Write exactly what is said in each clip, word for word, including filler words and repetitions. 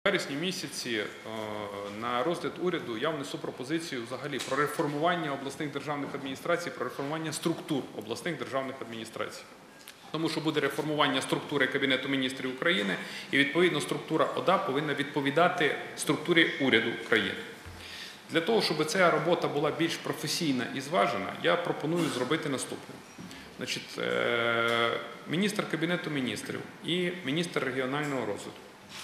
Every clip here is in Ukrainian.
У вересні місяці на розгляд уряду я внесу пропозицію взагалі про реформування обласних державних адміністрацій, про реформування структур обласних державних адміністрацій. Тому що буде реформування структури Кабінету міністрів України і, відповідно, структура ОДА повинна відповідати структурі уряду України. Для того, щоб ця робота була більш професійна і зважена, я пропоную зробити наступне. Значить, міністр Кабінету міністрів і міністр регіонального розвитку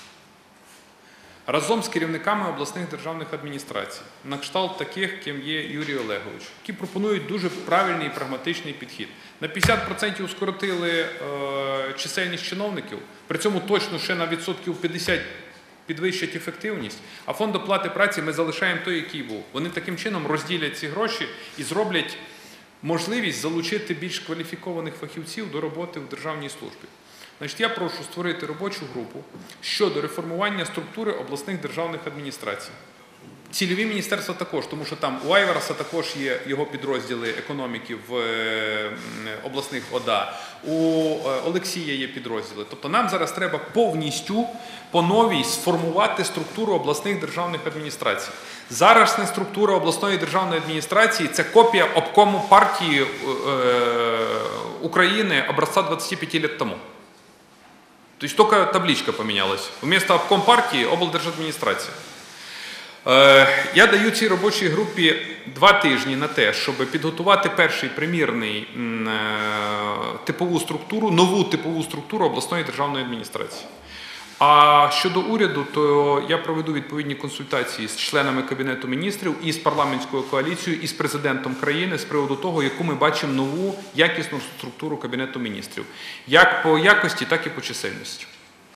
разом з керівниками обласних державних адміністрацій, на кшталт таких, ким є Юрій Олегович, які пропонують дуже правильний і прагматичний підхід. На п'ятдесят відсотків скоротили е, чисельність чиновників, при цьому точно ще на відсотків п'ятдесят підвищать ефективність, а фонд оплати праці ми залишаємо той, який був. Вони таким чином розділять ці гроші і зроблять можливість залучити більш кваліфікованих фахівців до роботи в державній службі. Значить, я прошу створити робочу групу щодо реформування структури обласних державних адміністрацій. Цільові міністерства також, тому що там у Айвараса також є його підрозділи економіки в обласних ОДА, у Олексія є підрозділи. Тобто нам зараз треба повністю по новій сформувати структуру обласних державних адміністрацій. Зараз не структура обласної державної адміністрації – це копія обкому партії України образца двадцати п'яти лет тому. То есть только табличка поменялась. Вместо обком партии – облдержадміністрація. Я даю цій робочій групі два тижні на те, щоб підготувати перший примірний типову структуру, нову типову структуру обласної державної адміністрації. А щодо уряду, то я проведу відповідні консультації з членами Кабінету міністрів і з парламентською коаліцією, і з президентом країни з приводу того, яку ми бачимо нову якісну структуру Кабінету міністрів. Як по якості, так і по чисельності.